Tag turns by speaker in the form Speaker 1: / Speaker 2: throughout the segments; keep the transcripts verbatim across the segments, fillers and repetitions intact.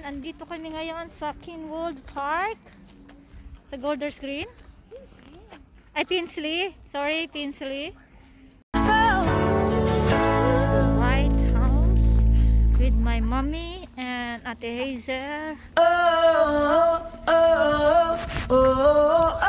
Speaker 1: andito kami ngayon sa Kinwood Park. Sa Golders Green. Ay, Pinsley. Sorry, Pinsley. White House with my mommy and Ate Hazel.
Speaker 2: Oh, oh, oh, oh, oh, oh.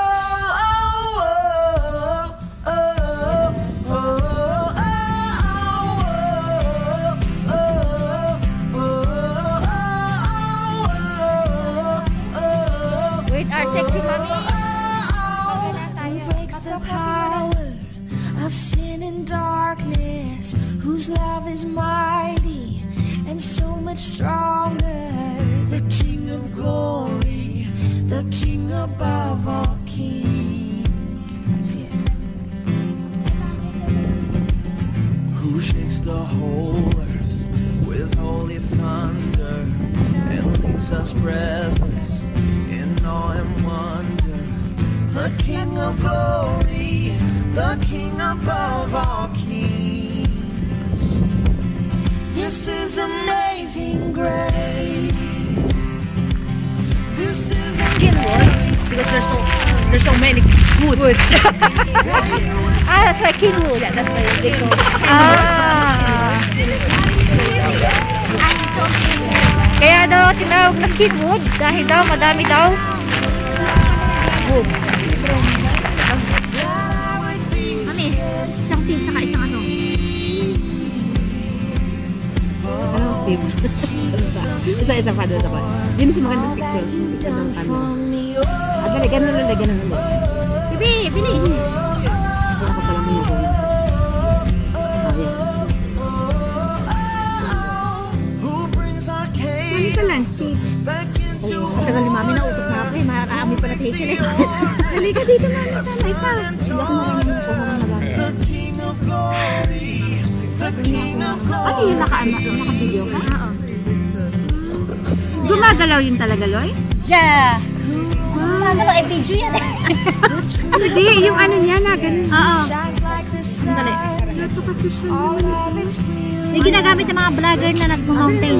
Speaker 1: Sexy mommy.
Speaker 3: Who breaks the power of sin and darkness, whose love is mighty and so much stronger, the King of glory, the King above all kings.
Speaker 2: Who shakes the whole earth with holy thunder and leaves us breathless in awe and wonder, the King of glory, the King above all kings. This is amazing grace. This is
Speaker 4: Kinwood, because there's so there's so many wood. wood.
Speaker 1: Ah, that's why Kinwood.
Speaker 4: Yeah, that's why they call it.
Speaker 1: Ah. Kaya daw tinawag na Kinwood dahil daw madami daw wood.
Speaker 4: Mami, isang team saka isang ano? Ano teams? Isa-isa pa doon ako. Yun yung magandang picture. Picture ng camera. Ah, dali, ganun lang, ganun lang. Bibi, bilis! Hindi ako pala mo yung ano sa landscape? Ang tagal ni Mami, nautok na ako eh. Maaamoy pa na Hazel eh. Halika dito, Mami, sana ikaw. Hindi ako marinig yung puha ng maganda. Pati yung naka-ano, naka-video ka? Oo. Gumagalaw yun talaga, Loy?
Speaker 1: Yeah! Gumagalaw ay video yan eh.
Speaker 4: Hindi, yung ano niya na, ganun.
Speaker 1: Oo.
Speaker 4: Dali. Napaka-social naman ito.
Speaker 1: Yung ginagamit ng mga vlogger na nag-mountain.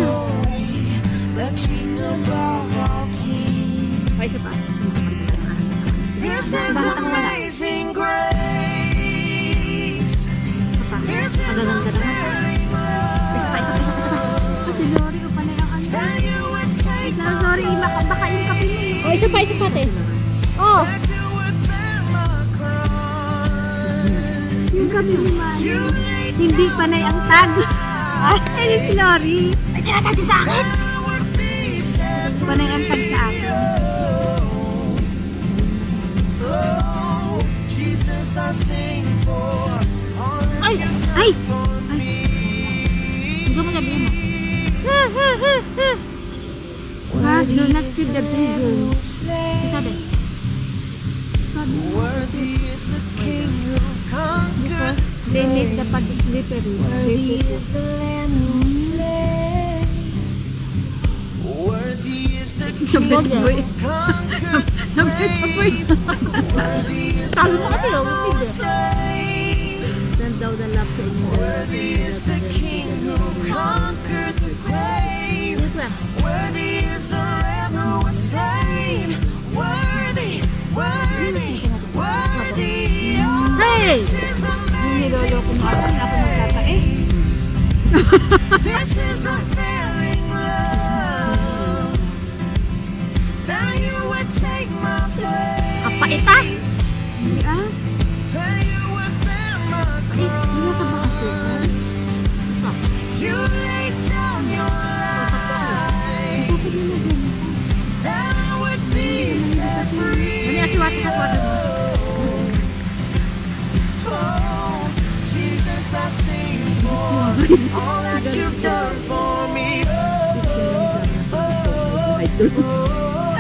Speaker 4: O, isa pa.
Speaker 2: This is amazing grace. This is
Speaker 4: Magaganda naman. Isa pa, isa pa, isa pa, isa pa. Kasi Lori ko pala yung ano.
Speaker 2: that you would take
Speaker 4: Isa, sorry, baka, baka yung kape mo eh.
Speaker 1: O, isa pa, isa pa, te. Oh!
Speaker 2: you would bear my cross.
Speaker 4: Yung kape mo, Mami. Hindi panay ang tag. Ay, si Lori.
Speaker 1: Ay, tinatag sa akin!
Speaker 4: Panay ang tag sa akin.
Speaker 2: Oh, Jesus, I sing for all that
Speaker 4: Ay!
Speaker 2: you've
Speaker 4: Ay!
Speaker 2: done for me.
Speaker 4: Huwag mo labi mo. Ha? Do not feel the prison. Sabi. Sabi.
Speaker 2: Worthy is the King who conquered.
Speaker 4: They make the path slippery.
Speaker 3: Worthy is the Lamb who was slain.
Speaker 2: Worthy is the King
Speaker 4: Sabi
Speaker 2: who
Speaker 4: ko eh.
Speaker 2: conquered.
Speaker 4: Sabi ko eh.
Speaker 2: Worthy is
Speaker 4: Sabi mo kasi oh,
Speaker 2: the
Speaker 4: hindi.
Speaker 2: slain.
Speaker 4: Then daw the lap sa inyo.
Speaker 2: Worthy is the King who conquered the grave.
Speaker 4: Dito ah.
Speaker 2: Worthy is the Lamb who was slain. Worthy, worthy, worthy. Oh,
Speaker 4: Hey!
Speaker 2: this is
Speaker 4: Niloloko mo ako na ako magkakain.
Speaker 2: This is a failing love, that you would take my place,
Speaker 4: Kapait ah! Hindi ah.
Speaker 2: that you would bear my
Speaker 4: Ay, hindi ka ba kasi?
Speaker 2: you laid down your life, that I would be set free.
Speaker 4: Mami, kasi wati ka wati mo.
Speaker 2: Oh, Jesus, I sing for all that you've done for me. Oh, oh, oh.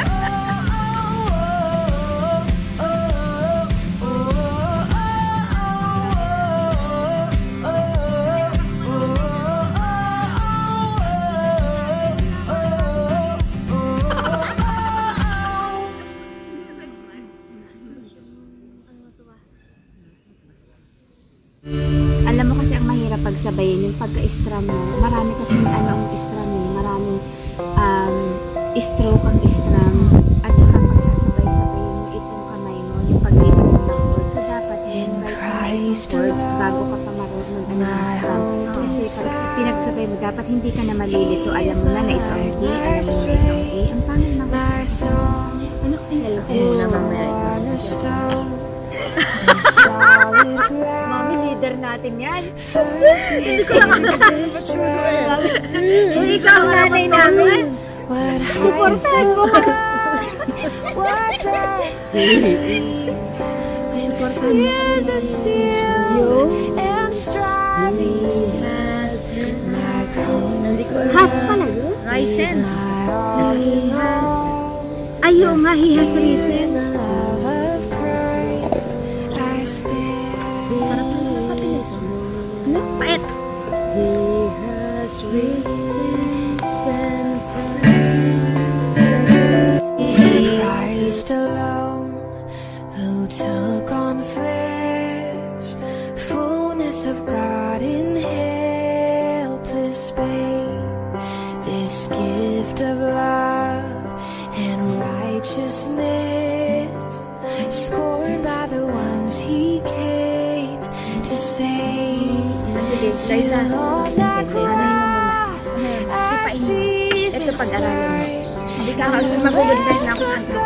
Speaker 4: Alam mo kasi ang mahirap pagsabayin yung pagka-extra mo. Marami kasi ano ang extra mo. Maraming um, stroke ang strum at saka magsasabay-sabay mo itong kamay mo, yung pag-ibig mo ng chord. So, dapat memorize mo na itong chords bago ka pa marunong ano ng strum. Kasi pag pinagsabay mo, dapat hindi ka na malilito. Alam mo na na ito ang D, alam mo na ito ang A. Ang pangit na ba? Ano? Cellphone na mamaya ito. Mami, leader natin yan. Hindi ko lang alam. Kung ikaw ang nanay namin, supportahan mo ka. Supportahan mo ka. Has pala yun?
Speaker 1: Ryzen.
Speaker 4: He has. Ayaw nga, he has risen. Sarap na yung katilis.
Speaker 1: Ano? Pait.
Speaker 4: He has risen and
Speaker 3: Christ alone, who took on flesh, fullness of God in helpless babe. This gift of love and righteousness, scorned by the ones he came to save.
Speaker 4: sige, Liza. Ito pag-aralan mo. Hindi ka kasi magugod na ako sa asawa.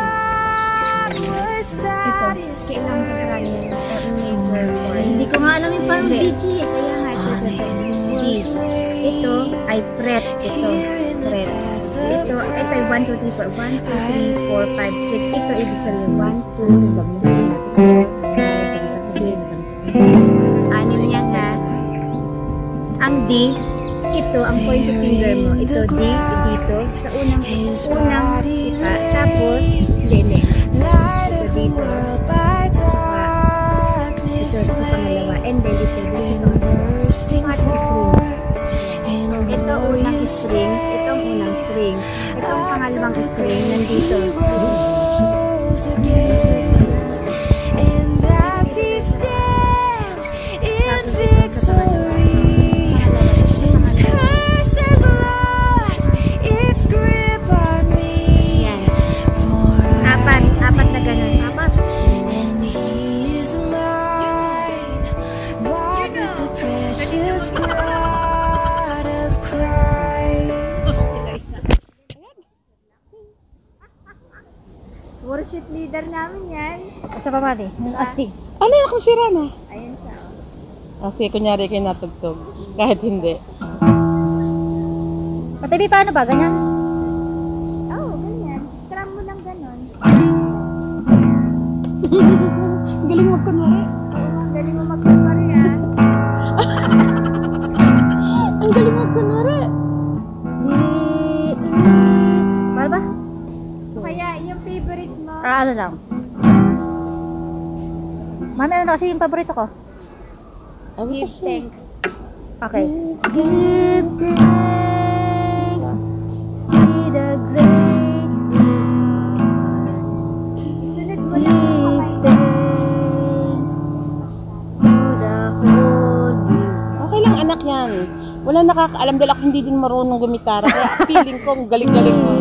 Speaker 4: Ito, kailangan pag-aralan mo. Major chord. Hindi ko nga alam yung parang G G. Kaya nga, ito, ito, ito. Ito ay fret. Ito, fret. Ito, ito ay one, two, three, four. one, two, three, four, five, six. Ito, ibig sabihin, one, two, three, four, six. Anim yan ha. Ang D, ito ang point of finger mo. Ito D, dito, sa unang, unang tipa. Tapos, lele. Ito dito. Tsaka, ito sa pangalawa. And then, ito dito sa pangalawa. Ating strings. Ito unang strings. Ito ang unang string. Ito ang pangalawang string. Nandito. Tapos ito sa pangalawa. Yan. Apat. Apat na ganun. Apat. Worship leader namin yan.
Speaker 1: Basta pa mati. Astig.
Speaker 5: Ano yung akong sira na?
Speaker 4: Ayan siya.
Speaker 5: Ah, sige, kunyari kayo natugtog. Kahit hindi.
Speaker 1: Pati paano ba? Ganyan?
Speaker 4: Oo, oh, ganyan. Strum mo lang ganon.
Speaker 5: Ang galing magkunwari.
Speaker 4: Ang galing mo magkunwari ah.
Speaker 5: Ang galing magkunwari.
Speaker 1: Is... Paano ba?
Speaker 4: Kaya yung favorite mo.
Speaker 1: Ah, ano lang? Mami, ano kasi yung paborito ko?
Speaker 4: Give thanks.
Speaker 1: Okay. Give thanks to the great
Speaker 4: Isunod mo lang yung
Speaker 1: Give
Speaker 4: kamay.
Speaker 1: thanks to the Holy.
Speaker 5: Okay lang, anak yan. Wala nakakaalam dahil ako hindi din marunong gumitara. Kaya feeling ko, ang galing-galing mo.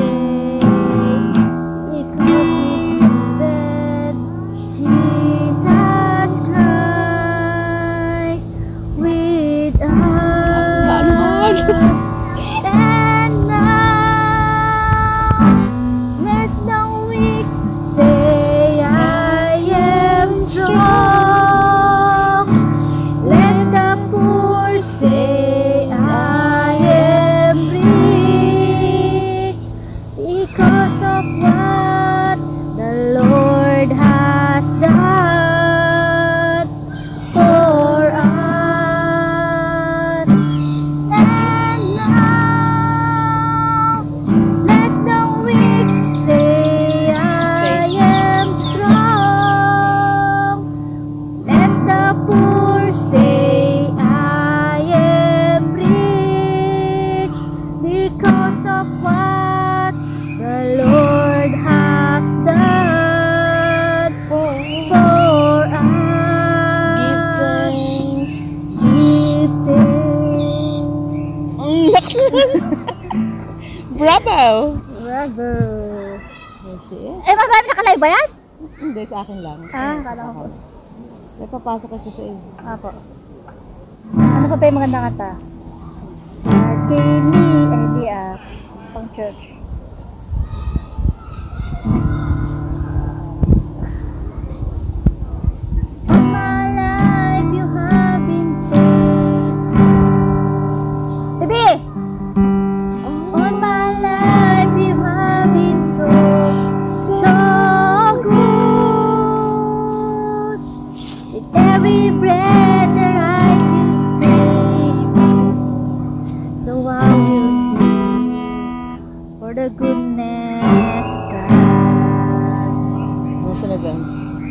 Speaker 1: Say I am rich because of what the Lord has done for us. And now let the weak say I am strong. Let the poor say because of what the Lord has done for, for us.
Speaker 5: Give thanks.
Speaker 1: Give thanks.
Speaker 5: Mm, Bravo!
Speaker 1: Bravo! Forever.
Speaker 5: Kasi,
Speaker 1: Eh, mababa nakalive ba yan?
Speaker 5: hindi, sa akin lang.
Speaker 1: Ah, kala ko.
Speaker 5: May papasok kasi sa iyo.
Speaker 1: Apo. Ano pa ba yung magandang kanta? God gave me, eh di ah, pang church. All my life you have been faithful. Tibi! All my life you have been so, so good. With every breath that I can take, so I will sing for the goodness of God.
Speaker 5: Ano sunod doon?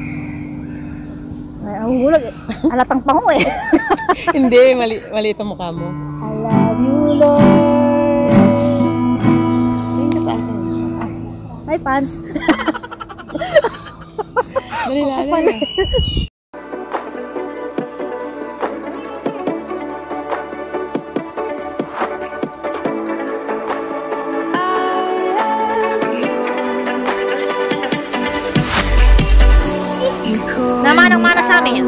Speaker 1: Ay, nahuhulag eh. Alatang pango eh.
Speaker 5: Hindi, mali, mali itong mukha mo.
Speaker 1: I love you, Lord.
Speaker 5: Tingin ka sa akin.
Speaker 1: May fans.
Speaker 5: Dali na, dali na.
Speaker 1: Namanang-mana sa amin.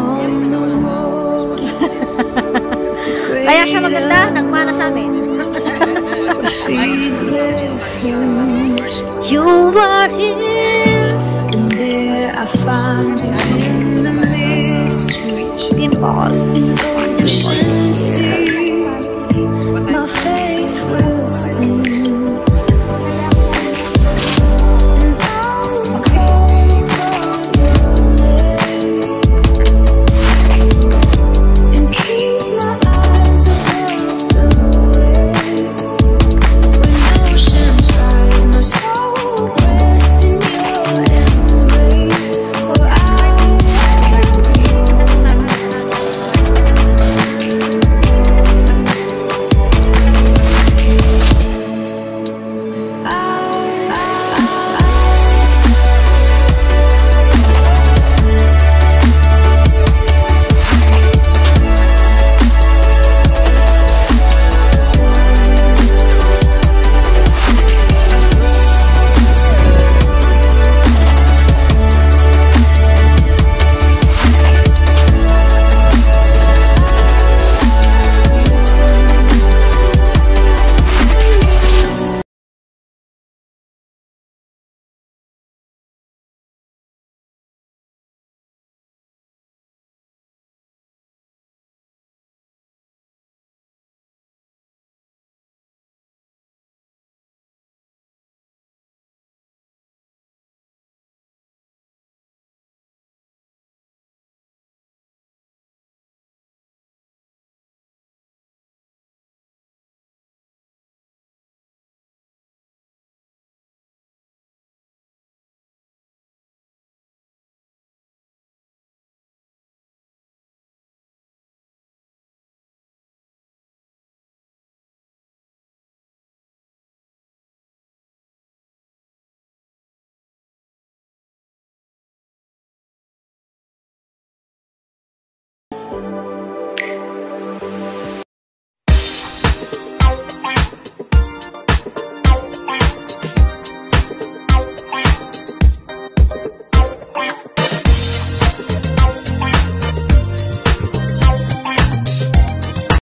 Speaker 1: Kaya siya maganda, nagmana sa amin. You are here,
Speaker 3: And there I find you in the mystery.
Speaker 1: Pimples.
Speaker 3: And